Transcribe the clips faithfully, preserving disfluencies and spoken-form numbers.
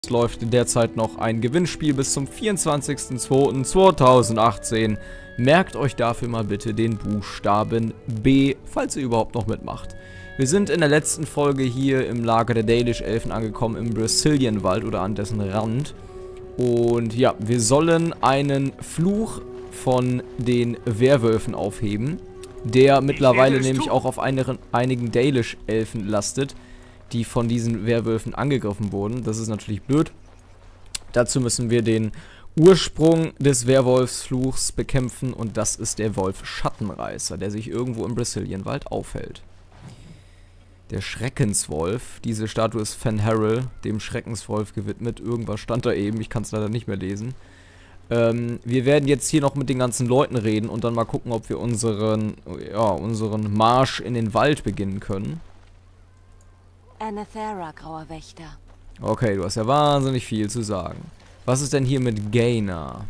Es läuft derzeit noch ein Gewinnspiel bis zum vierundzwanzigsten zweiten zweitausendachtzehn. Merkt euch dafür mal bitte den Buchstaben B, falls ihr überhaupt noch mitmacht. Wir sind in der letzten Folge hier im Lager der Dalish Elfen angekommen, im Brazilian Wald oder an dessen Rand. Und ja, wir sollen einen Fluch von den Werwölfen aufheben, der mittlerweile nämlich auch auf eine, einigen Dalish Elfen lastet, die von diesen Werwölfen angegriffen wurden. Das ist natürlich blöd. Dazu müssen wir den Ursprung des Werwolfsfluchs bekämpfen und das ist der Wolf Schattenreißer, der sich irgendwo im Brazilian Wald aufhält. Der Schreckenswolf, diese Statue ist Fen'Harel, dem Schreckenswolf gewidmet. Irgendwas stand da eben, ich kann es leider nicht mehr lesen. Ähm, wir werden jetzt hier noch mit den ganzen Leuten reden und dann mal gucken, ob wir unseren, ja, unseren Marsch in den Wald beginnen können. Anathera, grauer Wächter. Okay, du hast ja wahnsinnig viel zu sagen. Was ist denn hier mit Gaina?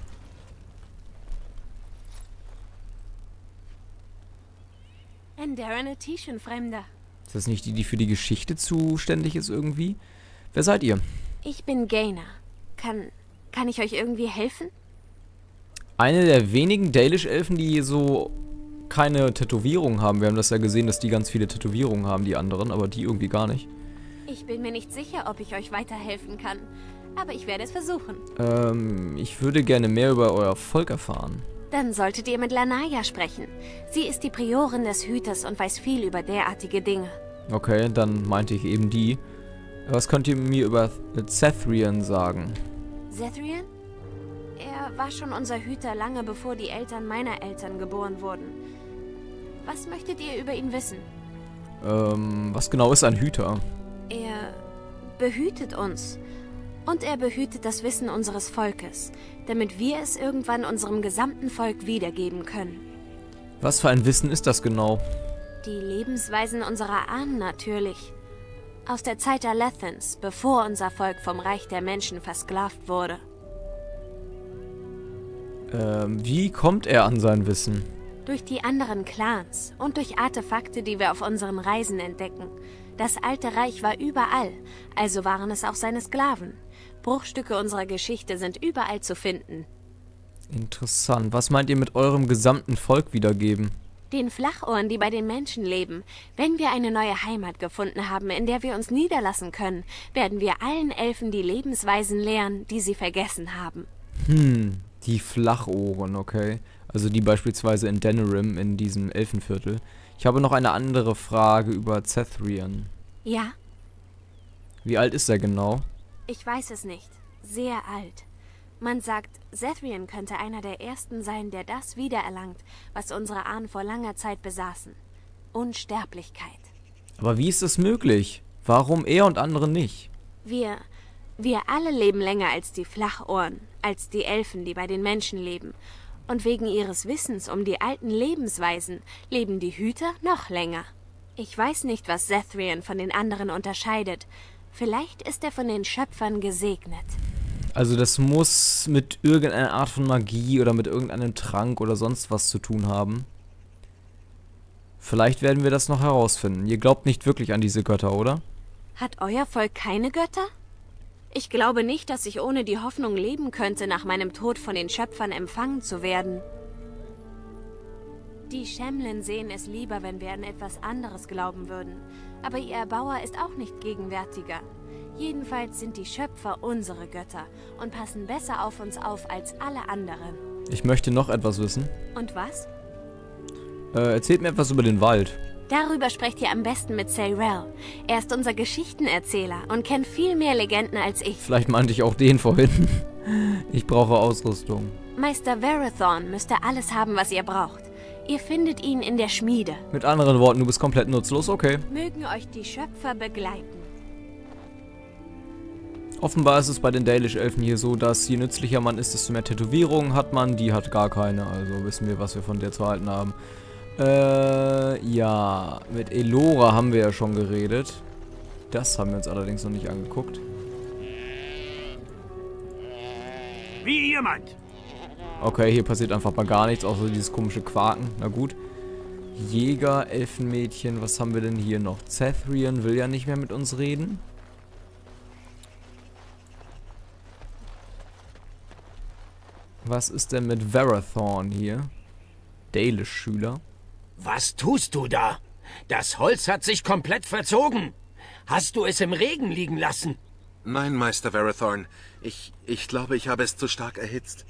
Endaren Tischen, Fremder. Ist das nicht die, die für die Geschichte zuständig ist irgendwie? Wer seid ihr? Ich bin Gaina. Kann, kann ich euch irgendwie helfen? Eine der wenigen Dalish-Elfen, die so keine Tätowierungen haben. Wir haben das ja gesehen, dass die ganz viele Tätowierungen haben, die anderen, aber die irgendwie gar nicht. Ich bin mir nicht sicher, ob ich euch weiterhelfen kann, aber ich werde es versuchen. Ähm, ich würde gerne mehr über euer Volk erfahren. Dann solltet ihr mit Lanaya sprechen. Sie ist die Priorin des Hüters und weiß viel über derartige Dinge. Okay, dann meinte ich eben die. Was könnt ihr mir über Zethrian sagen? Zethrian? Er war schon unser Hüter lange bevor die Eltern meiner Eltern geboren wurden. Was möchtet ihr über ihn wissen? Ähm, was genau ist ein Hüter? Er behütet uns. Und er behütet das Wissen unseres Volkes, damit wir es irgendwann unserem gesamten Volk wiedergeben können. Was für ein Wissen ist das genau? Die Lebensweisen unserer Ahnen natürlich. Aus der Zeit der Lethans, bevor unser Volk vom Reich der Menschen versklavt wurde. Ähm, wie kommt er an sein Wissen? Durch die anderen Clans und durch Artefakte, die wir auf unseren Reisen entdecken. Das alte Reich war überall, also waren es auch seine Sklaven. Bruchstücke unserer Geschichte sind überall zu finden. Interessant. Was meint ihr mit eurem gesamten Volk wiedergeben? Den Flachohren, die bei den Menschen leben. Wenn wir eine neue Heimat gefunden haben, in der wir uns niederlassen können, werden wir allen Elfen die Lebensweisen lehren, die sie vergessen haben. Hm, die Flachohren, okay. Also die beispielsweise in Denerim, in diesem Elfenviertel. Ich habe noch eine andere Frage über Zethrian. Ja? Wie alt ist er genau? Ich weiß es nicht. Sehr alt. Man sagt, Zethrian könnte einer der ersten sein, der das wiedererlangt, was unsere Ahnen vor langer Zeit besaßen. Unsterblichkeit. Aber wie ist das möglich? Warum er und andere nicht? Wir, wir alle leben länger als die Flachohren, als die Elfen, die bei den Menschen leben. Und wegen ihres Wissens um die alten Lebensweisen leben die Hüter noch länger. Ich weiß nicht, was Zethrian von den anderen unterscheidet. Vielleicht ist er von den Schöpfern gesegnet. Also das muss mit irgendeiner Art von Magie oder mit irgendeinem Trank oder sonst was zu tun haben. Vielleicht werden wir das noch herausfinden. Ihr glaubt nicht wirklich an diese Götter, oder? Hat euer Volk keine Götter? Ich glaube nicht, dass ich ohne die Hoffnung leben könnte, nach meinem Tod von den Schöpfern empfangen zu werden. Die Shemlen sehen es lieber, wenn wir an etwas anderes glauben würden. Aber ihr Erbauer ist auch nicht gegenwärtiger. Jedenfalls sind die Schöpfer unsere Götter und passen besser auf uns auf als alle anderen. Ich möchte noch etwas wissen. Und was? Äh, erzählt mir etwas über den Wald. Darüber sprecht ihr am besten mit Sayrel. Er ist unser Geschichtenerzähler und kennt viel mehr Legenden als ich. Vielleicht meinte ich auch den vorhin. Ich brauche Ausrüstung. Meister Varathorn müsste alles haben, was ihr braucht. Ihr findet ihn in der Schmiede. Mit anderen Worten, du bist komplett nutzlos, okay. Mögen euch die Schöpfer begleiten. Offenbar ist es bei den Dalish-Elfen hier so, dass je nützlicher man ist, desto mehr Tätowierungen hat man. Die hat gar keine, also wissen wir, was wir von der zu halten haben. Äh, ja, mit Elora haben wir ja schon geredet. Das haben wir uns allerdings noch nicht angeguckt. Wie ihr meint. Okay, hier passiert einfach mal gar nichts, außer dieses komische Quaken. Na gut. Jäger, Elfenmädchen, was haben wir denn hier noch? Zethrian will ja nicht mehr mit uns reden. Was ist denn mit Varathorn hier? Dalish-Schüler. Was tust du da? Das Holz hat sich komplett verzogen. Hast du es im Regen liegen lassen? Nein, Meister Varathorn. Ich, ich glaube, ich habe es zu stark erhitzt.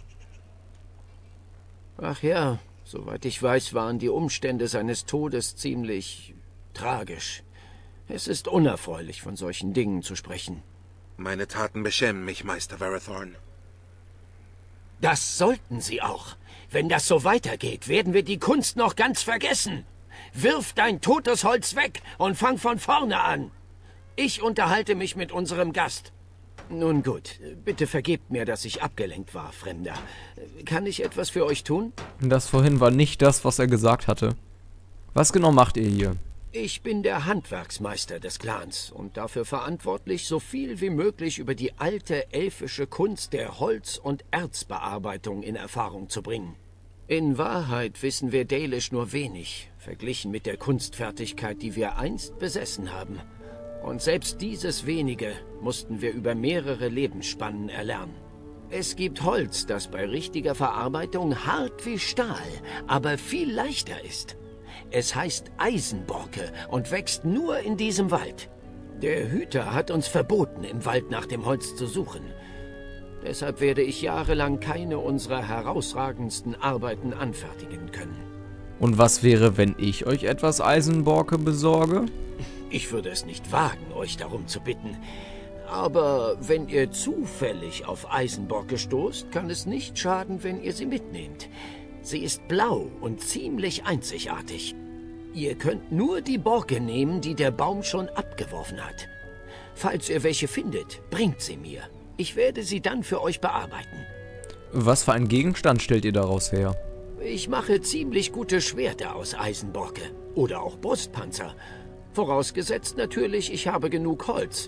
Ach ja, soweit ich weiß, waren die Umstände seines Todes ziemlich tragisch. Es ist unerfreulich, von solchen Dingen zu sprechen. Meine Taten beschämen mich, Meister Varathorn. Das sollten sie auch. Wenn das so weitergeht, werden wir die Kunst noch ganz vergessen. Wirf dein totes Holz weg und fang von vorne an. Ich unterhalte mich mit unserem Gast. Nun gut, bitte vergebt mir, dass ich abgelenkt war, Fremder. Kann ich etwas für euch tun? Das vorhin war nicht das, was er gesagt hatte. Was genau macht ihr hier? Ich bin der Handwerksmeister des Clans und dafür verantwortlich, so viel wie möglich über die alte elfische Kunst der Holz- und Erzbearbeitung in Erfahrung zu bringen. In Wahrheit wissen wir Dalish nur wenig, verglichen mit der Kunstfertigkeit, die wir einst besessen haben. Und selbst dieses Wenige mussten wir über mehrere Lebensspannen erlernen. Es gibt Holz, das bei richtiger Verarbeitung hart wie Stahl, aber viel leichter ist. Es heißt Eisenborke und wächst nur in diesem Wald. Der Hüter hat uns verboten, im Wald nach dem Holz zu suchen. Deshalb werde ich jahrelang keine unserer herausragendsten Arbeiten anfertigen können. Und was wäre, wenn ich euch etwas Eisenborke besorge? Ich würde es nicht wagen, euch darum zu bitten. Aber wenn ihr zufällig auf Eisenborke stoßt, kann es nicht schaden, wenn ihr sie mitnehmt. Sie ist blau und ziemlich einzigartig. Ihr könnt nur die Borke nehmen, die der Baum schon abgeworfen hat. Falls ihr welche findet, bringt sie mir. Ich werde sie dann für euch bearbeiten. Was für einen Gegenstand stellt ihr daraus her? Ich mache ziemlich gute Schwerter aus Eisenborke. Oder auch Brustpanzer. Vorausgesetzt natürlich, ich habe genug Holz.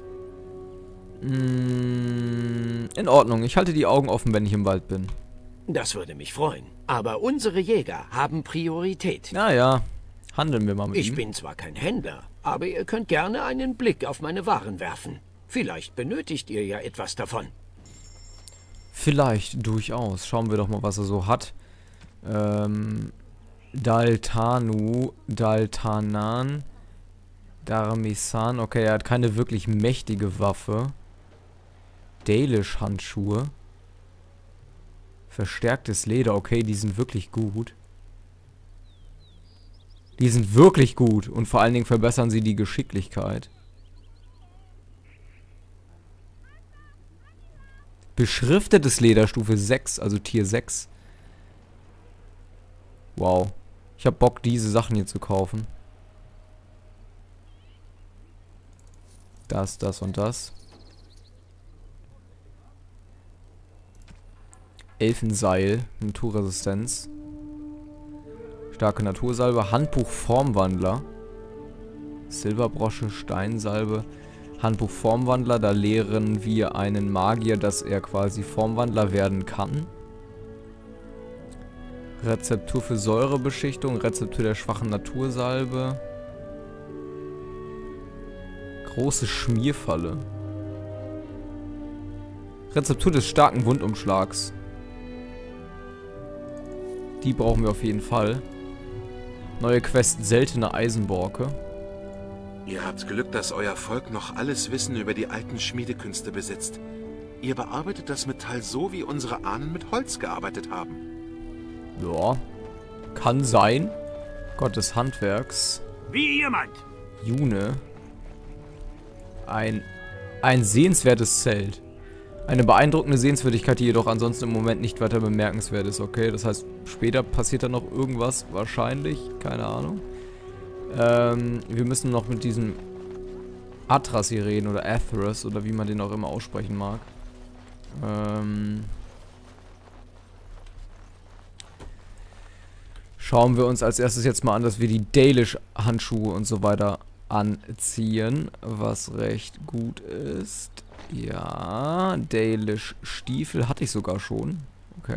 Mm, in Ordnung, ich halte die Augen offen, wenn ich im Wald bin. Das würde mich freuen. Aber unsere Jäger haben Priorität. Naja, handeln wir mal mit Ich ihm. bin zwar kein Händler, aber ihr könnt gerne einen Blick auf meine Waren werfen. Vielleicht benötigt ihr ja etwas davon. Vielleicht, durchaus. Schauen wir doch mal, was er so hat. Ähm, Daltanu, Daltanan, Darmisan. Okay, er hat keine wirklich mächtige Waffe. Dalish-Handschuhe. Verstärktes Leder. Okay, die sind wirklich gut. Die sind wirklich gut. Und vor allen Dingen verbessern sie die Geschicklichkeit. Beschriftetes Leder, Stufe sechs, also Tier sechs. Wow. Ich hab Bock, diese Sachen hier zu kaufen. Das, das und das. Elfenseil, Naturresistenz. Starke Natursalbe, Handbuch Formwandler. Silberbrosche, Steinsalbe. Handbuch Formwandler, da lehren wir einen Magier, dass er quasi Formwandler werden kann. Rezeptur für Säurebeschichtung, Rezeptur der schwachen Natursalbe. Große Schmierfalle. Rezeptur des starken Wundumschlags. Die brauchen wir auf jeden Fall. Neue Quest, seltene Eisenborke. Ihr habt Glück, dass euer Volk noch alles Wissen über die alten Schmiedekünste besitzt. Ihr bearbeitet das Metall so, wie unsere Ahnen mit Holz gearbeitet haben. Ja, kann sein. Gott des Handwerks. Wie ihr meint. June. Ein, ein sehenswertes Zelt. Eine beeindruckende Sehenswürdigkeit, die jedoch ansonsten im Moment nicht weiter bemerkenswert ist, okay? Das heißt, später passiert da noch irgendwas, wahrscheinlich, keine Ahnung. Ähm, wir müssen noch mit diesem Atras hier reden, oder Athras, oder wie man den auch immer aussprechen mag. Ähm... Schauen wir uns als erstes jetzt mal an, dass wir die Dalish-Handschuhe und so weiter anziehen, was recht gut ist. Ja, Dalish-Stiefel hatte ich sogar schon. Okay.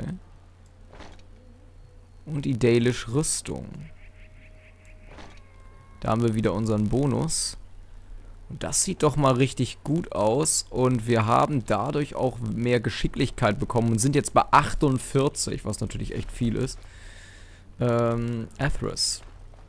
Und die Dalish-Rüstung. Da haben wir wieder unseren Bonus. Und das sieht doch mal richtig gut aus. Und wir haben dadurch auch mehr Geschicklichkeit bekommen und sind jetzt bei achtundvierzig, was natürlich echt viel ist. Ähm, Athras.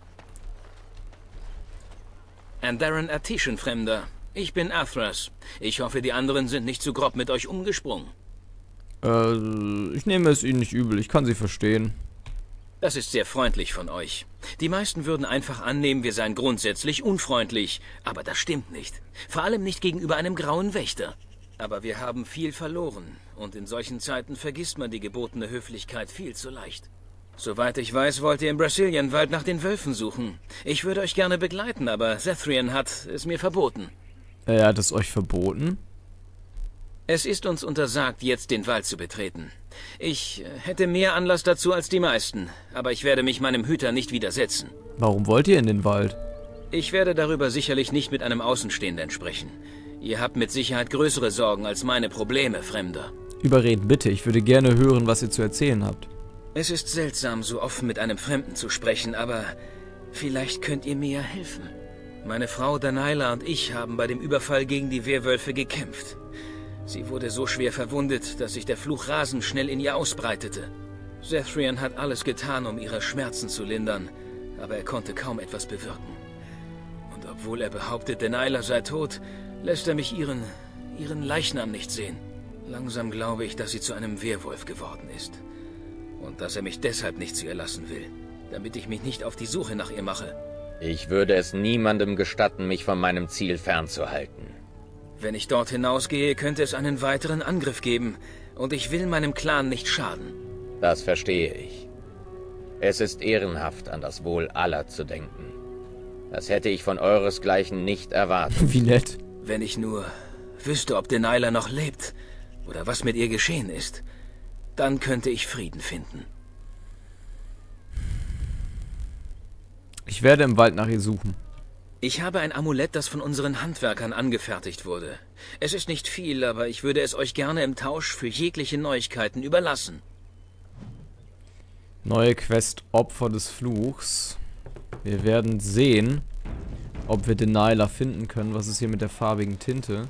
Andaran Atischen, Fremder. Ich bin Athras. Ich hoffe, die anderen sind nicht zu grob mit euch umgesprungen. Äh, ich nehme es Ihnen nicht übel. Ich kann Sie verstehen. Das ist sehr freundlich von euch. Die meisten würden einfach annehmen, wir seien grundsätzlich unfreundlich. Aber das stimmt nicht. Vor allem nicht gegenüber einem grauen Wächter. Aber wir haben viel verloren. Und in solchen Zeiten vergisst man die gebotene Höflichkeit viel zu leicht. Soweit ich weiß, wollt ihr im Brazilian-Wald nach den Wölfen suchen. Ich würde euch gerne begleiten, aber Zethrian hat es mir verboten. Er hat es euch verboten? Es ist uns untersagt, jetzt den Wald zu betreten. Ich hätte mehr Anlass dazu als die meisten, aber ich werde mich meinem Hüter nicht widersetzen. Warum wollt ihr in den Wald? Ich werde darüber sicherlich nicht mit einem Außenstehenden sprechen. Ihr habt mit Sicherheit größere Sorgen als meine Probleme, Fremder. Überreden bitte, ich würde gerne hören, was ihr zu erzählen habt. Es ist seltsam, so offen mit einem Fremden zu sprechen, aber vielleicht könnt ihr mir ja helfen. Meine Frau Danaila und ich haben bei dem Überfall gegen die Werwölfe gekämpft. Sie wurde so schwer verwundet, dass sich der Fluch rasend schnell in ihr ausbreitete. Zethrian hat alles getan, um ihre Schmerzen zu lindern, aber er konnte kaum etwas bewirken. Und obwohl er behauptet, Danaila sei tot, lässt er mich ihren, ihren Leichnam nicht sehen. Langsam glaube ich, dass sie zu einem Werwolf geworden ist. Und dass er mich deshalb nicht zu ihr lassen will, damit ich mich nicht auf die Suche nach ihr mache. Ich würde es niemandem gestatten, mich von meinem Ziel fernzuhalten. Wenn ich dort hinausgehe, könnte es einen weiteren Angriff geben. Und ich will meinem Clan nicht schaden. Das verstehe ich. Es ist ehrenhaft, an das Wohl aller zu denken. Das hätte ich von euresgleichen nicht erwartet. Wie nett. Wenn ich nur wüsste, ob Danaila noch lebt oder was mit ihr geschehen ist, dann könnte ich Frieden finden. Ich werde im Wald nach ihr suchen. Ich habe ein Amulett, das von unseren Handwerkern angefertigt wurde. Es ist nicht viel, aber ich würde es euch gerne im Tausch für jegliche Neuigkeiten überlassen. Neue Quest Opfer des Fluchs. Wir werden sehen, ob wir Danaila finden können. Was ist hier mit der farbigen Tinte?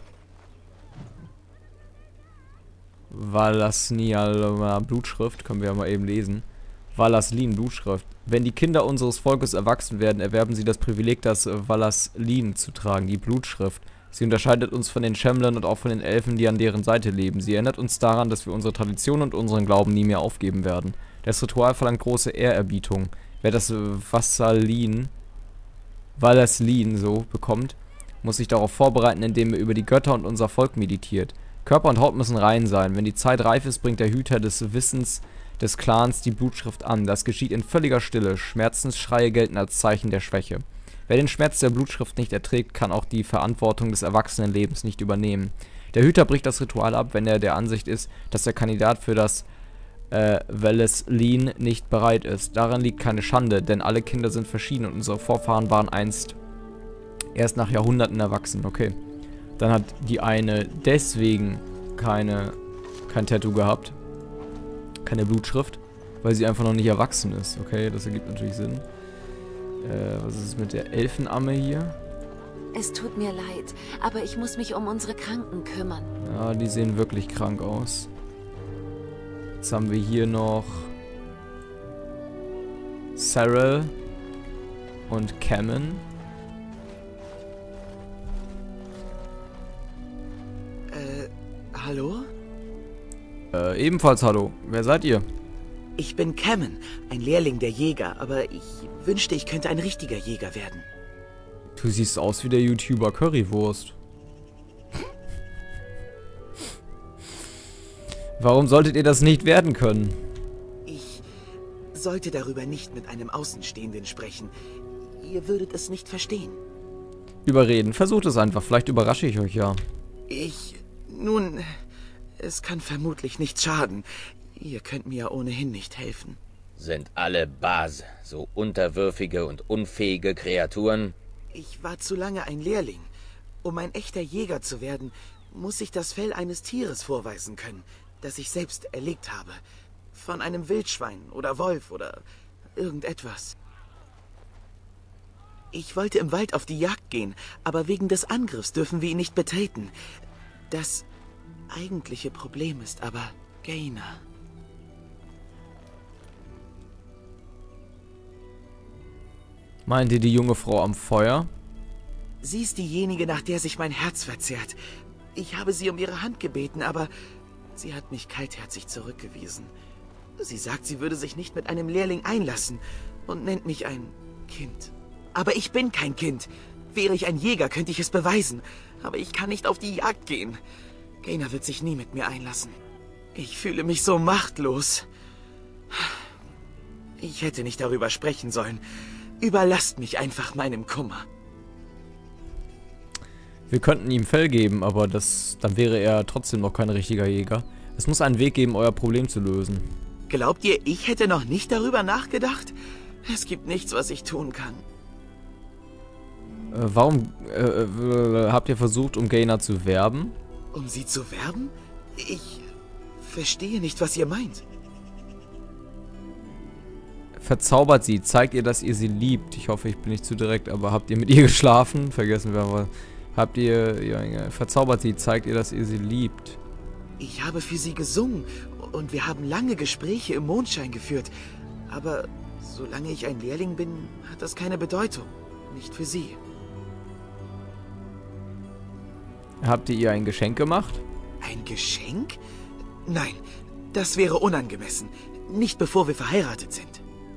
Valasnial Blutschrift. Können wir ja mal eben lesen. Valaslin Blutschrift. Wenn die Kinder unseres Volkes erwachsen werden, erwerben sie das Privileg, das Valaslin zu tragen, die Blutschrift. Sie unterscheidet uns von den Schemlern und auch von den Elfen, die an deren Seite leben. Sie erinnert uns daran, dass wir unsere Tradition und unseren Glauben nie mehr aufgeben werden. Das Ritual verlangt große Ehrerbietung. Wer das Vasalin, Valaslin so bekommt, muss sich darauf vorbereiten, indem er über die Götter und unser Volk meditiert. Körper und Haut müssen rein sein. Wenn die Zeit reif ist, bringt der Hüter des Wissens des Clans die Blutschrift an. Das geschieht in völliger Stille. Schmerzensschreie gelten als Zeichen der Schwäche. Wer den Schmerz der Blutschrift nicht erträgt, kann auch die Verantwortung des Erwachsenenlebens nicht übernehmen. Der Hüter bricht das Ritual ab, wenn er der Ansicht ist, dass der Kandidat für das äh, Valaslin nicht bereit ist. Daran liegt keine Schande, denn alle Kinder sind verschieden und unsere Vorfahren waren einst erst nach Jahrhunderten erwachsen. Okay. Dann hat die eine deswegen keine, kein Tattoo gehabt. Keine Blutschrift, weil sie einfach noch nicht erwachsen ist. Okay, das ergibt natürlich Sinn. Äh, was ist mit der Elfenamme hier? Es tut mir leid, aber ich muss mich um unsere Kranken kümmern. Ja, die sehen wirklich krank aus. Jetzt haben wir hier noch Sarah und Cameron. Äh, hallo? Äh, ebenfalls hallo. Wer seid ihr? Ich bin Cameron, ein Lehrling der Jäger, aber ich wünschte, ich könnte ein richtiger Jäger werden. Du siehst aus wie der YouTuber Currywurst. Warum solltet ihr das nicht werden können? Ich sollte darüber nicht mit einem Außenstehenden sprechen. Ihr würdet es nicht verstehen. Überreden. Versucht es einfach. Vielleicht überrasche ich euch ja. Ich... Nun... Es kann vermutlich nicht schaden. Ihr könnt mir ja ohnehin nicht helfen. Sind alle Bas so unterwürfige und unfähige Kreaturen? Ich war zu lange ein Lehrling. Um ein echter Jäger zu werden, muss ich das Fell eines Tieres vorweisen können, das ich selbst erlegt habe. Von einem Wildschwein oder Wolf oder irgendetwas. Ich wollte im Wald auf die Jagd gehen, aber wegen des Angriffs dürfen wir ihn nicht betreten. Das eigentliche Problem ist aber Gaina. Meint ihr die junge Frau am Feuer? Sie ist diejenige, nach der sich mein Herz verzehrt. Ich habe sie um ihre Hand gebeten, aber sie hat mich kaltherzig zurückgewiesen. Sie sagt, sie würde sich nicht mit einem Lehrling einlassen und nennt mich ein Kind. Aber ich bin kein Kind. Wäre ich ein Jäger, könnte ich es beweisen. Aber ich kann nicht auf die Jagd gehen. Gaina wird sich nie mit mir einlassen. Ich fühle mich so machtlos. Ich hätte nicht darüber sprechen sollen. Überlasst mich einfach meinem Kummer. Wir könnten ihm Fell geben, aber das, dann wäre er trotzdem noch kein richtiger Jäger. Es muss einen Weg geben, euer Problem zu lösen. Glaubt ihr, ich hätte noch nicht darüber nachgedacht? Es gibt nichts, was ich tun kann. Äh, warum äh, äh, habt ihr versucht, um Gaina zu werben? Um sie zu werben? Ich verstehe nicht, was ihr meint. Verzaubert sie, zeigt ihr, dass ihr sie liebt. Ich hoffe, ich bin nicht zu direkt, aber habt ihr mit ihr geschlafen? Vergessen wir aber. Habt ihr, ja, verzaubert sie, zeigt ihr, dass ihr sie liebt. Ich habe für sie gesungen und wir haben lange Gespräche im Mondschein geführt. Aber solange ich ein Lehrling bin, hat das keine Bedeutung. Nicht für sie. Habt ihr ihr ein Geschenk gemacht? Ein Geschenk? Nein, das wäre unangemessen. Nicht bevor wir verheiratet sind.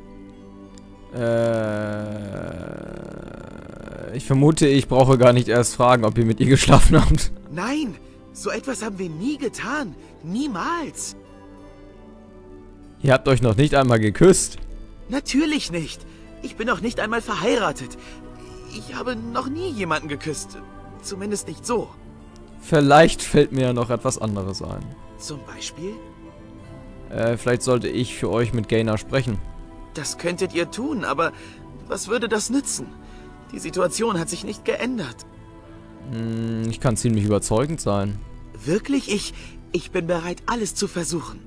Äh, ich vermute, ich brauche gar nicht erst fragen, ob ihr mit ihr geschlafen habt. Nein, so etwas haben wir nie getan. Niemals. Ihr habt euch noch nicht einmal geküsst. Natürlich nicht. Ich bin noch nicht einmal verheiratet. Ich habe noch nie jemanden geküsst. Zumindest nicht so. Vielleicht fällt mir ja noch etwas anderes ein. Zum Beispiel? Äh, vielleicht sollte ich für euch mit Gaina sprechen. Das könntet ihr tun, aber was würde das nützen? Die Situation hat sich nicht geändert. Hm, ich kann ziemlich überzeugend sein. Wirklich? Ich, ich bin bereit, alles zu versuchen.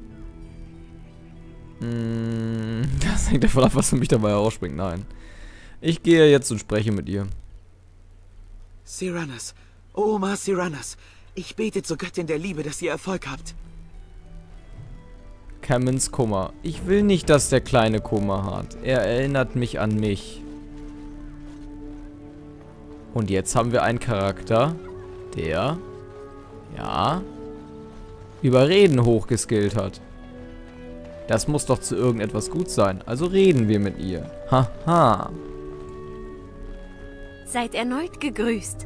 Hm, das hängt davon ab, was für mich dabei herausspringt. Nein. Ich gehe jetzt und spreche mit ihr. Cyranas, Oma Cyranas, ich bete zur Göttin der Liebe, dass ihr Erfolg habt. Cammons Kummer. Ich will nicht, dass der Kleine Kummer hat. Er erinnert mich an mich. Und jetzt haben wir einen Charakter, der, ja, Überreden hochgeskillt hat. Das muss doch zu irgendetwas gut sein. Also reden wir mit ihr. Haha. Seid erneut gegrüßt.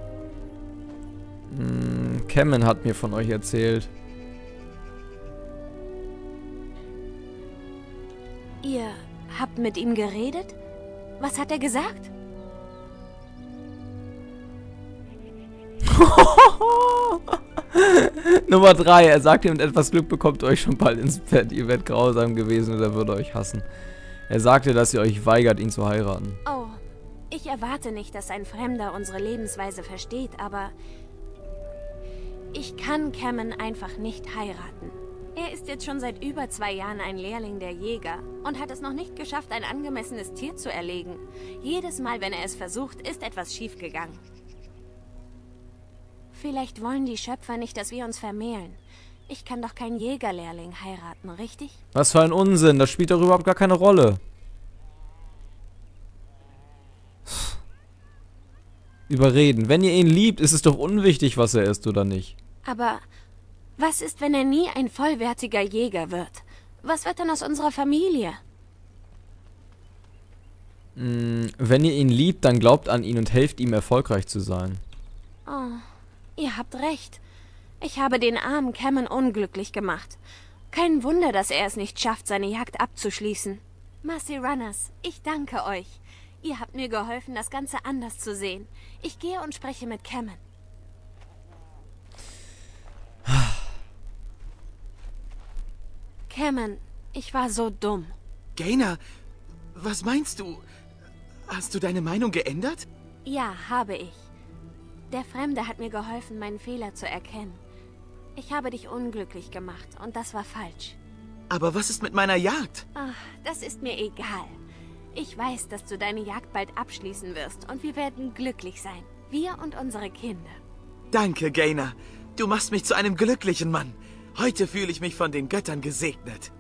Hm, Cammon hat mir von euch erzählt. Ihr habt mit ihm geredet? Was hat er gesagt? Nummer drei. Er sagt, ihr mit etwas Glück bekommt ihr euch schon bald ins Bett. Ihr werdet grausam gewesen und er würde euch hassen. Er sagte, dass ihr euch weigert, ihn zu heiraten. Oh, ich erwarte nicht, dass ein Fremder unsere Lebensweise versteht, aber ich kann Cammon einfach nicht heiraten. Er ist jetzt schon seit über zwei Jahren ein Lehrling der Jäger und hat es noch nicht geschafft, ein angemessenes Tier zu erlegen. Jedes Mal, wenn er es versucht, ist etwas schiefgegangen. Vielleicht wollen die Schöpfer nicht, dass wir uns vermählen. Ich kann doch keinen Jägerlehrling heiraten, richtig? Was für ein Unsinn, das spielt doch überhaupt gar keine Rolle. Überreden. Wenn ihr ihn liebt, ist es doch unwichtig, was er ist oder nicht. Aber was ist, wenn er nie ein vollwertiger Jäger wird? Was wird dann aus unserer Familie? Hm, wenn ihr ihn liebt, dann glaubt an ihn und helft ihm, erfolgreich zu sein. Oh, ihr habt recht. Ich habe den armen Cammon unglücklich gemacht. Kein Wunder, dass er es nicht schafft, seine Jagd abzuschließen. Ma Cyranas, ich danke euch. Ihr habt mir geholfen, das Ganze anders zu sehen. Ich gehe und spreche mit Cammon. Cammon, ich war so dumm. Gaina, was meinst du? Hast du deine Meinung geändert? Ja, habe ich. Der Fremde hat mir geholfen, meinen Fehler zu erkennen. Ich habe dich unglücklich gemacht und das war falsch. Aber was ist mit meiner Jagd? Ach, das ist mir egal. Ich weiß, dass du deine Jagd bald abschließen wirst und wir werden glücklich sein. Wir und unsere Kinder. Danke, Gaynor. Du machst mich zu einem glücklichen Mann. Heute fühle ich mich von den Göttern gesegnet.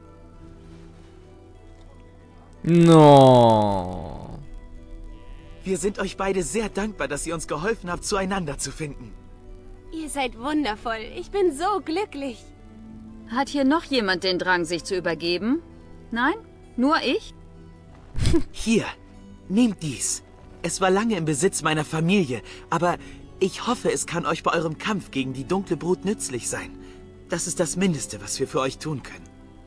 No. Wir sind euch beide sehr dankbar, dass ihr uns geholfen habt, zueinander zu finden. Ihr seid wundervoll. Ich bin so glücklich. Hat hier noch jemand den Drang, sich zu übergeben? Nein? Nur ich? Hier, nehmt dies. Es war lange im Besitz meiner Familie, aber ich hoffe, es kann euch bei eurem Kampf gegen die dunkle Brut nützlich sein. Das ist das Mindeste, was wir für euch tun können.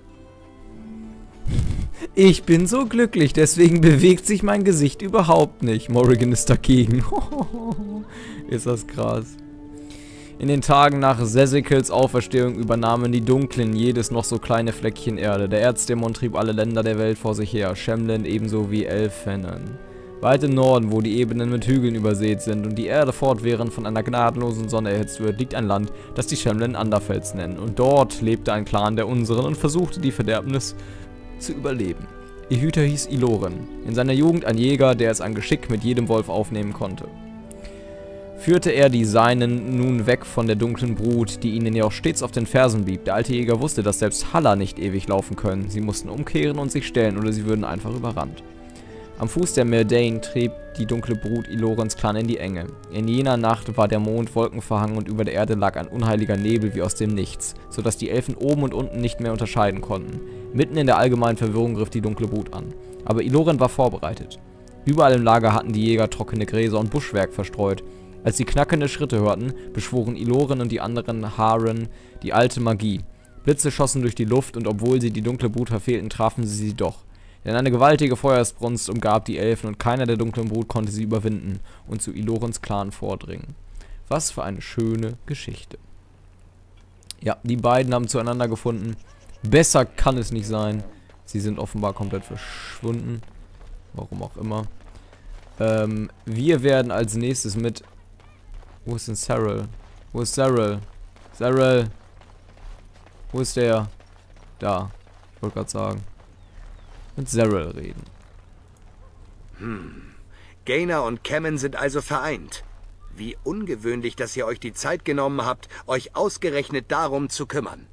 Ich bin so glücklich, deswegen bewegt sich mein Gesicht überhaupt nicht. Morrigan ist dagegen. Ist das krass. In den Tagen nach Sessikels Auferstehung übernahmen die Dunklen jedes noch so kleine Fleckchen Erde. Der Erzdämon trieb alle Länder der Welt vor sich her, Shemlen ebenso wie Elfenen. Weit im Norden, wo die Ebenen mit Hügeln übersät sind und die Erde fortwährend von einer gnadenlosen Sonne erhitzt wird, liegt ein Land, das die Shemlen Underfels nennen. Und dort lebte ein Clan der unseren und versuchte die Verderbnis zu überleben. Ihr Hüter hieß Iloren. In seiner Jugend ein Jäger, der es an Geschick mit jedem Wolf aufnehmen konnte. Führte er die Seinen nun weg von der dunklen Brut, die ihnen ja auch stets auf den Fersen blieb. Der alte Jäger wusste, dass selbst Haller nicht ewig laufen können. Sie mussten umkehren und sich stellen, oder sie würden einfach überrannt. Am Fuß der Myrdain trieb die dunkle Brut Ilorens Clan in die Enge. In jener Nacht war der Mond wolkenverhangen und über der Erde lag ein unheiliger Nebel wie aus dem Nichts, sodass die Elfen oben und unten nicht mehr unterscheiden konnten. Mitten in der allgemeinen Verwirrung griff die dunkle Brut an. Aber Iloren war vorbereitet. Überall im Lager hatten die Jäger trockene Gräser und Buschwerk verstreut. Als sie knackende Schritte hörten, beschworen Iloren und die anderen Haren die alte Magie. Blitze schossen durch die Luft und obwohl sie die dunkle Brut verfehlten, trafen sie sie doch. Denn eine gewaltige Feuersbrunst umgab die Elfen und keiner der dunklen Brut konnte sie überwinden und zu Ilorens Clan vordringen. Was für eine schöne Geschichte. Ja, die beiden haben zueinander gefunden. Besser kann es nicht sein. Sie sind offenbar komplett verschwunden. Warum auch immer. Ähm, wir werden als nächstes mit... Wo ist denn Cyril? Wo ist Cyril? Cyril! Wo ist der? Da. Ich wollte gerade sagen. Mit Cyril reden. Hm. Gaynor und Kemen sind also vereint. Wie ungewöhnlich, dass ihr euch die Zeit genommen habt, euch ausgerechnet darum zu kümmern.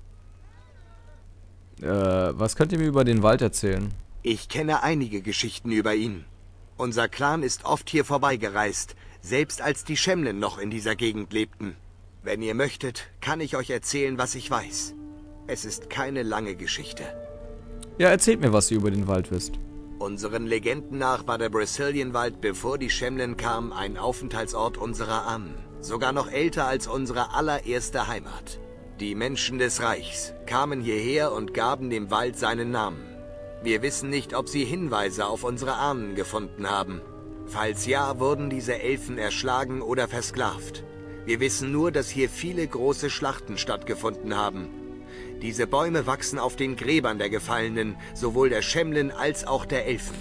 Äh, was könnt ihr mir über den Wald erzählen? Ich kenne einige Geschichten über ihn. Unser Clan ist oft hier vorbeigereist, selbst als die Shemlen noch in dieser Gegend lebten. Wenn ihr möchtet, kann ich euch erzählen, was ich weiß. Es ist keine lange Geschichte. Ja, erzählt mir, was ihr über den Wald wisst. Unseren Legenden nach war der Brazilian-Wald, bevor die Shemlen kamen, ein Aufenthaltsort unserer Ahnen. Sogar noch älter als unsere allererste Heimat. Die Menschen des Reichs kamen hierher und gaben dem Wald seinen Namen. Wir wissen nicht, ob sie Hinweise auf unsere Ahnen gefunden haben. Falls ja, wurden diese Elfen erschlagen oder versklavt. Wir wissen nur, dass hier viele große Schlachten stattgefunden haben. Diese Bäume wachsen auf den Gräbern der Gefallenen, sowohl der Shemlen als auch der Elfen.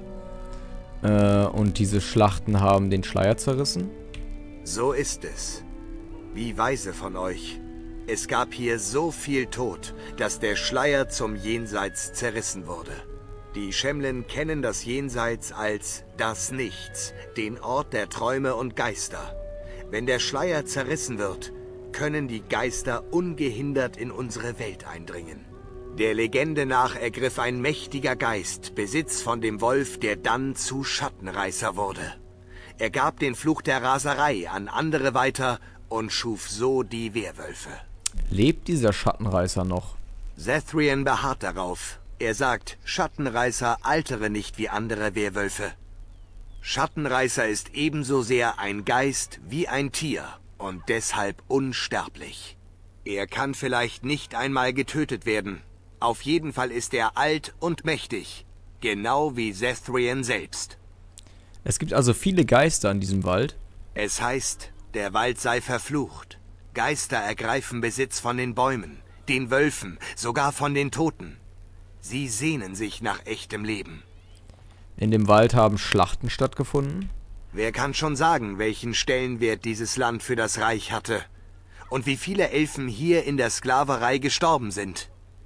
Äh, und diese Schlachten haben den Schleier zerrissen? So ist es. Wie weise von euch. Es gab hier so viel Tod, dass der Schleier zum Jenseits zerrissen wurde. Die Shemlen kennen das Jenseits als das Nichts, den Ort der Träume und Geister. Wenn der Schleier zerrissen wird, können die Geister ungehindert in unsere Welt eindringen. Der Legende nach ergriff ein mächtiger Geist Besitz von dem Wolf, der dann zu Schattenreißer wurde. Er gab den Fluch der Raserei an andere weiter und schuf so die Werwölfe. Lebt dieser Schattenreißer noch? Zethrian beharrt darauf. Er sagt, Schattenreißer altere nicht wie andere Werwölfe. Schattenreißer ist ebenso sehr ein Geist wie ein Tier und deshalb unsterblich. Er kann vielleicht nicht einmal getötet werden. Auf jeden Fall ist er alt und mächtig, genau wie Zethrian selbst. Es gibt also viele Geister in diesem Wald? Es heißt, der Wald sei verflucht. Geister ergreifen Besitz von den Bäumen, den Wölfen, sogar von den Toten. Sie sehnen sich nach echtem Leben. In dem Wald haben Schlachten stattgefunden? Wer kann schon sagen, welchen Stellenwert dieses Land für das Reich hatte? Und wie viele Elfen hier in der Sklaverei gestorben sind?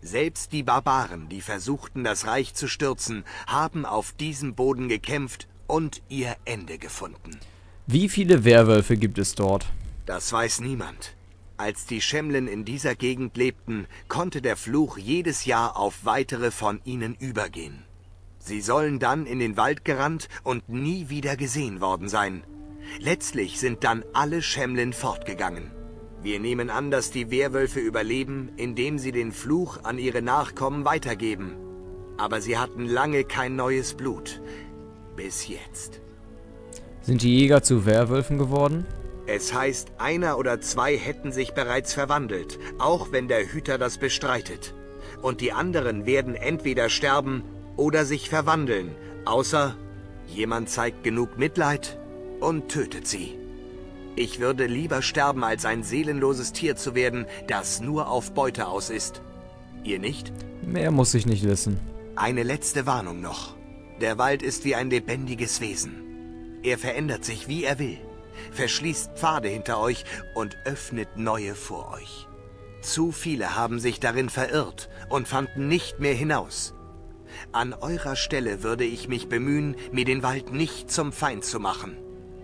Selbst die Barbaren, die versuchten, das Reich zu stürzen, haben auf diesem Boden gekämpft und ihr Ende gefunden. Wie viele Werwölfe gibt es dort? Das weiß niemand. Als die Shemlen in dieser Gegend lebten, konnte der Fluch jedes Jahr auf weitere von ihnen übergehen. Sie sollen dann in den Wald gerannt und nie wieder gesehen worden sein. Letztlich sind dann alle Shemlen fortgegangen. Wir nehmen an, dass die Werwölfe überleben, indem sie den Fluch an ihre Nachkommen weitergeben. Aber sie hatten lange kein neues Blut. Bis jetzt. Sind die Jäger zu Werwölfen geworden? Es heißt, einer oder zwei hätten sich bereits verwandelt, auch wenn der Hüter das bestreitet. Und die anderen werden entweder sterben oder sich verwandeln, außer jemand zeigt genug Mitleid und tötet sie. Ich würde lieber sterben, als ein seelenloses Tier zu werden, das nur auf Beute aus ist. Ihr nicht? Mehr muss ich nicht wissen. Eine letzte Warnung noch. Der Wald ist wie ein lebendiges Wesen. Er verändert sich, wie er will, verschließt Pfade hinter euch und öffnet neue vor euch. Zu viele haben sich darin verirrt und fanden nicht mehr hinaus. An eurer Stelle würde ich mich bemühen, mir den Wald nicht zum Feind zu machen.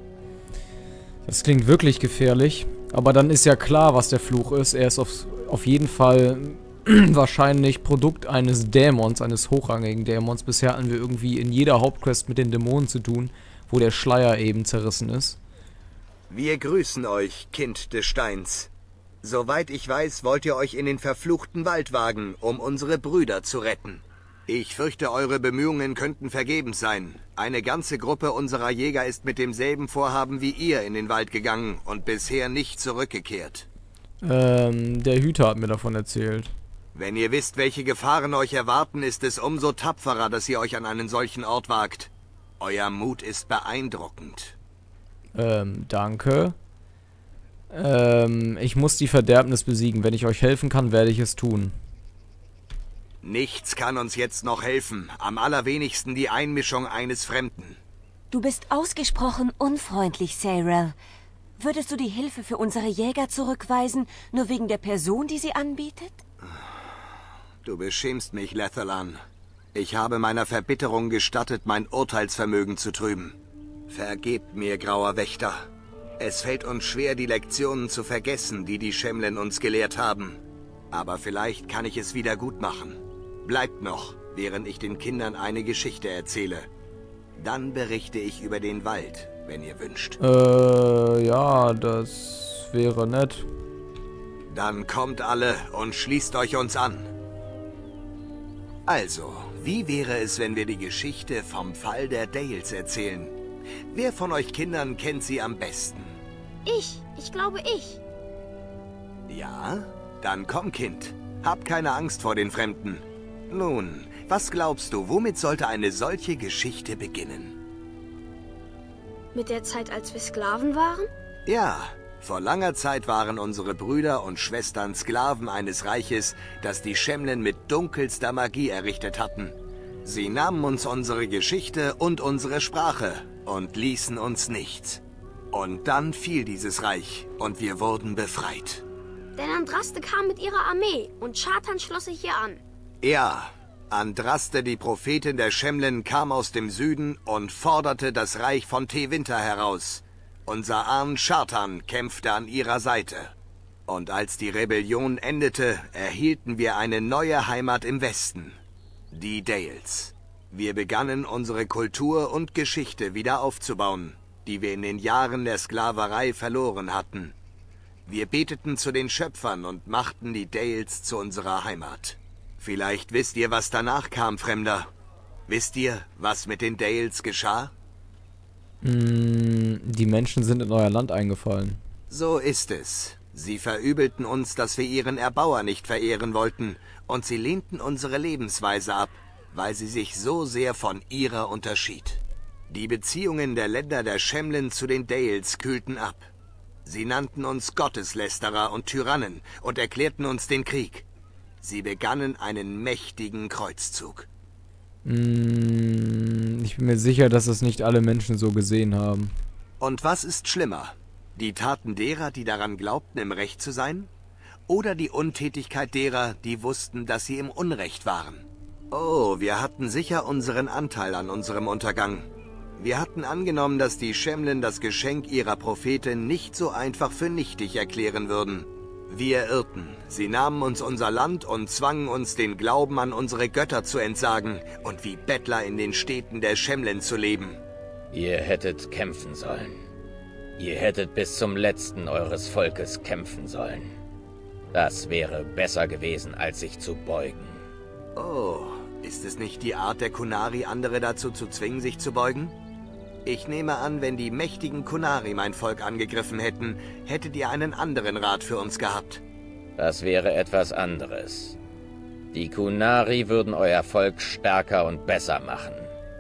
Das klingt wirklich gefährlich, aber dann ist ja klar, was der Fluch ist. Er ist auf, auf jeden Fall wahrscheinlich Produkt eines Dämons, eines hochrangigen Dämons. Bisher hatten wir irgendwie in jeder Hauptquest mit den Dämonen zu tun, wo der Schleier eben zerrissen ist. Wir grüßen euch, Kind des Steins. Soweit ich weiß, wollt ihr euch in den verfluchten Wald wagen, um unsere Brüder zu retten. Ich fürchte, eure Bemühungen könnten vergebens sein. Eine ganze Gruppe unserer Jäger ist mit demselben Vorhaben wie ihr in den Wald gegangen und bisher nicht zurückgekehrt. Ähm, der Hüter hat mir davon erzählt. Wenn ihr wisst, welche Gefahren euch erwarten, ist es umso tapferer, dass ihr euch an einen solchen Ort wagt. Euer Mut ist beeindruckend. Ähm, danke. Ähm, ich muss die Verderbnis besiegen. Wenn ich euch helfen kann, werde ich es tun. Nichts kann uns jetzt noch helfen. Am allerwenigsten die Einmischung eines Fremden. Du bist ausgesprochen unfreundlich, Sayrel. Würdest du die Hilfe für unsere Jäger zurückweisen, nur wegen der Person, die sie anbietet? Du beschämst mich, Lethalan. Ich habe meiner Verbitterung gestattet, mein Urteilsvermögen zu trüben. Vergebt mir, grauer Wächter. Es fällt uns schwer, die Lektionen zu vergessen, die die Shemlen uns gelehrt haben. Aber vielleicht kann ich es wieder gut machen. Bleibt noch, während ich den Kindern eine Geschichte erzähle. Dann berichte ich über den Wald, wenn ihr wünscht. Äh, ja, das wäre nett. Dann kommt alle und schließt euch uns an. Also, wie wäre es, wenn wir die Geschichte vom Fall der Dales erzählen? Wer von euch Kindern kennt sie am besten? Ich. Ich glaube ich. Ja? Dann komm, Kind. Hab keine Angst vor den Fremden. Nun, was glaubst du, womit sollte eine solche Geschichte beginnen? Mit der Zeit, als wir Sklaven waren? Ja, vor langer Zeit waren unsere Brüder und Schwestern Sklaven eines Reiches, das die Shemlen mit dunkelster Magie errichtet hatten. Sie nahmen uns unsere Geschichte und unsere Sprache und ließen uns nichts. Und dann fiel dieses Reich und wir wurden befreit. Denn Andraste kam mit ihrer Armee und Shatan schloss sich ihr an. Ja, Andraste, die Prophetin der Shemlen, kam aus dem Süden und forderte das Reich von Tevinter heraus. Unser Ahn Shatan kämpfte an ihrer Seite. Und als die Rebellion endete, erhielten wir eine neue Heimat im Westen. Die Dales. Wir begannen unsere Kultur und Geschichte wieder aufzubauen, die wir in den Jahren der Sklaverei verloren hatten. Wir beteten zu den Schöpfern und machten die Dales zu unserer Heimat. Vielleicht wisst ihr, was danach kam, Fremder. Wisst ihr, was mit den Dales geschah? Mm, die Menschen sind in euer Land eingefallen. So ist es. Sie verübelten uns, dass wir ihren Erbauer nicht verehren wollten, und sie lehnten unsere Lebensweise ab, weil sie sich so sehr von ihrer unterschied. Die Beziehungen der Länder der Shemlen zu den Dales kühlten ab. Sie nannten uns Gotteslästerer und Tyrannen und erklärten uns den Krieg. Sie begannen einen mächtigen Kreuzzug. Mm, ich bin mir sicher, dass es nicht alle Menschen so gesehen haben. Und was ist schlimmer? Die Taten derer, die daran glaubten, im Recht zu sein? oder die Untätigkeit derer, die wussten, dass sie im Unrecht waren. Oh, wir hatten sicher unseren Anteil an unserem Untergang. Wir hatten angenommen, dass die Shemlen das Geschenk ihrer Prophetin nicht so einfach für nichtig erklären würden. Wir irrten. Sie nahmen uns unser Land und zwangen uns, den Glauben an unsere Götter zu entsagen und wie Bettler in den Städten der Shemlen zu leben. Ihr hättet kämpfen sollen. Ihr hättet bis zum Letzten eures Volkes kämpfen sollen. Das wäre besser gewesen, als sich zu beugen. Oh, ist es nicht die Art der Qunari, andere dazu zu zwingen, sich zu beugen? Ich nehme an, wenn die mächtigen Qunari mein Volk angegriffen hätten, hättet ihr einen anderen Rat für uns gehabt. Das wäre etwas anderes. Die Qunari würden euer Volk stärker und besser machen.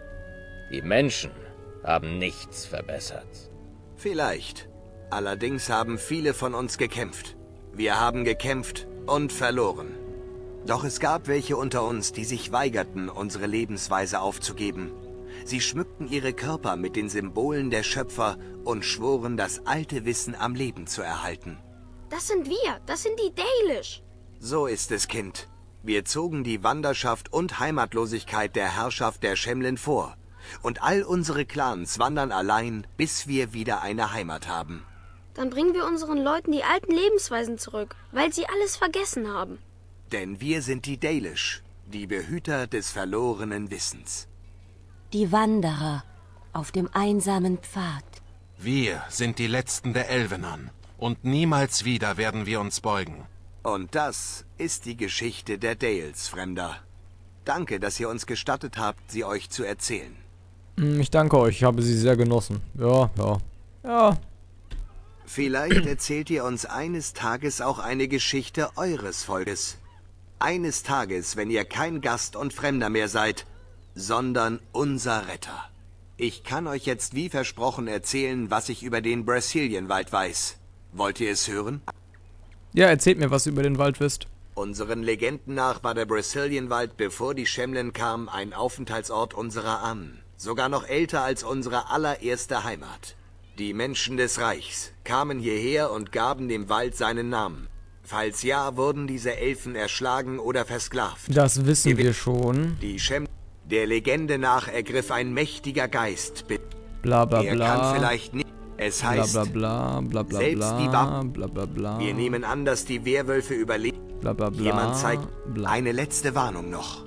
Die Menschen haben nichts verbessert. Vielleicht. Allerdings haben viele von uns gekämpft. Wir haben gekämpft und verloren. Doch es gab welche unter uns, die sich weigerten, unsere Lebensweise aufzugeben. Sie schmückten ihre Körper mit den Symbolen der Schöpfer und schworen, das alte Wissen am Leben zu erhalten. Das sind wir, das sind die Dalish. So ist es, Kind. Wir zogen die Wanderschaft und Heimatlosigkeit der Herrschaft der Shemlen vor. Und all unsere Clans wandern allein, bis wir wieder eine Heimat haben. Dann bringen wir unseren Leuten die alten Lebensweisen zurück, weil sie alles vergessen haben. Denn wir sind die Dalish, die Behüter des verlorenen Wissens. Die Wanderer auf dem einsamen Pfad. Wir sind die Letzten der Elvenon. Und niemals wieder werden wir uns beugen. Und das ist die Geschichte der Dales, Fremder. Danke, dass ihr uns gestattet habt, sie euch zu erzählen. Ich danke euch, ich habe sie sehr genossen. Ja, ja, ja. Vielleicht erzählt ihr uns eines Tages auch eine Geschichte eures Volkes. Eines Tages, wenn ihr kein Gast und Fremder mehr seid, sondern unser Retter. Ich kann euch jetzt wie versprochen erzählen, was ich über den Brazilienwald weiß. Wollt ihr es hören? Ja, erzählt mir, was ihr über den Wald wisst. Unseren Legenden nach war der Brazilienwald, bevor die Shemlen kamen, ein Aufenthaltsort unserer Ahnen. Sogar noch älter als unsere allererste Heimat. Die Menschen des Reichs kamen hierher und gaben dem Wald seinen Namen. Falls ja, wurden diese Elfen erschlagen oder versklavt. Das wissen wir schon. Die Shem der Legende nach ergriff ein mächtiger Geist. Bla bla bla. Er kann vielleicht nicht. Es heißt, bla bla bla bla selbst bla die bla bla bla bla. Wir nehmen an, dass die Werwölfe überleben. Bla bla bla. Jemand zeigt bla. Eine letzte Warnung noch.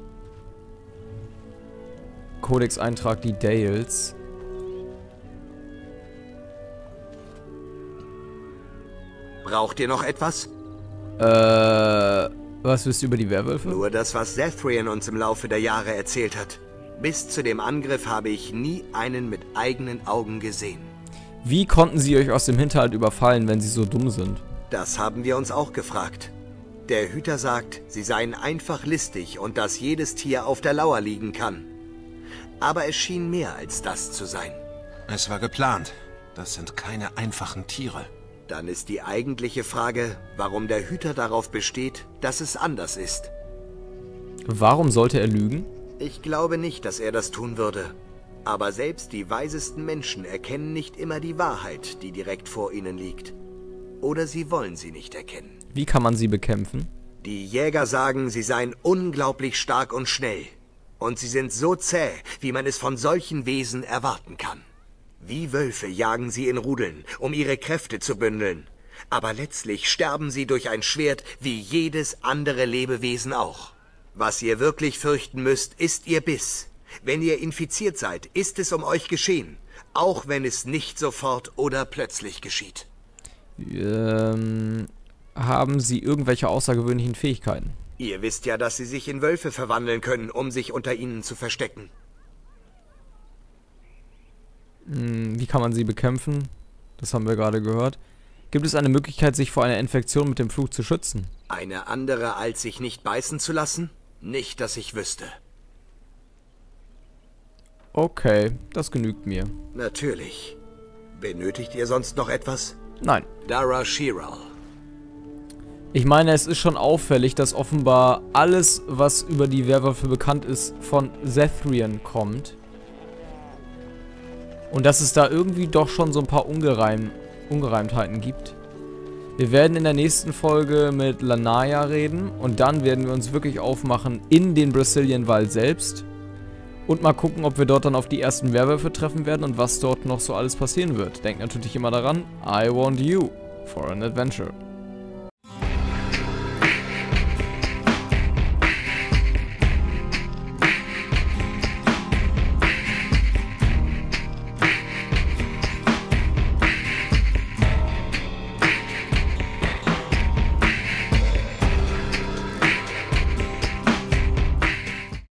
Codex-Eintrag, die Dales. Braucht ihr noch etwas? Äh, was wisst ihr über die Werwölfe? Nur das, was Zethrian uns im Laufe der Jahre erzählt hat. Bis zu dem Angriff habe ich nie einen mit eigenen Augen gesehen. Wie konnten sie euch aus dem Hinterhalt überfallen, wenn sie so dumm sind? Das haben wir uns auch gefragt. Der Hüter sagt, sie seien einfach listig und dass jedes Tier auf der Lauer liegen kann. Aber es schien mehr als das zu sein. Es war geplant. Das sind keine einfachen Tiere. Dann ist die eigentliche Frage, warum der Hüter darauf besteht, dass es anders ist. Warum sollte er lügen? Ich glaube nicht, dass er das tun würde. Aber selbst die weisesten Menschen erkennen nicht immer die Wahrheit, die direkt vor ihnen liegt. Oder sie wollen sie nicht erkennen. Wie kann man sie bekämpfen? Die Jäger sagen, sie seien unglaublich stark und schnell. Und sie sind so zäh, wie man es von solchen Wesen erwarten kann. Wie Wölfe jagen sie in Rudeln, um ihre Kräfte zu bündeln. Aber letztlich sterben sie durch ein Schwert wie jedes andere Lebewesen auch. Was ihr wirklich fürchten müsst, ist ihr Biss. Wenn ihr infiziert seid, ist es um euch geschehen. Auch wenn es nicht sofort oder plötzlich geschieht. Ähm, haben sie irgendwelche außergewöhnlichen Fähigkeiten? Ihr wisst ja, dass sie sich in Wölfe verwandeln können, um sich unter ihnen zu verstecken. Wie kann man sie bekämpfen? Das haben wir gerade gehört. Gibt es eine Möglichkeit, sich vor einer Infektion mit dem Fluch zu schützen? Eine andere, als sich nicht beißen zu lassen? Nicht, dass ich wüsste. Okay, das genügt mir. Natürlich. Benötigt ihr sonst noch etwas? Nein. Dara Shiral. Ich meine, es ist schon auffällig, dass offenbar alles, was über die Werwölfe bekannt ist, von Zethrian kommt. Und dass es da irgendwie doch schon so ein paar Ungereim, Ungereimtheiten gibt. Wir werden in der nächsten Folge mit Lanaya reden und dann werden wir uns wirklich aufmachen in den Brazilian Wald selbst und mal gucken, ob wir dort dann auf die ersten Werwölfe treffen werden und was dort noch so alles passieren wird. Denkt natürlich immer daran, I want you for an adventure.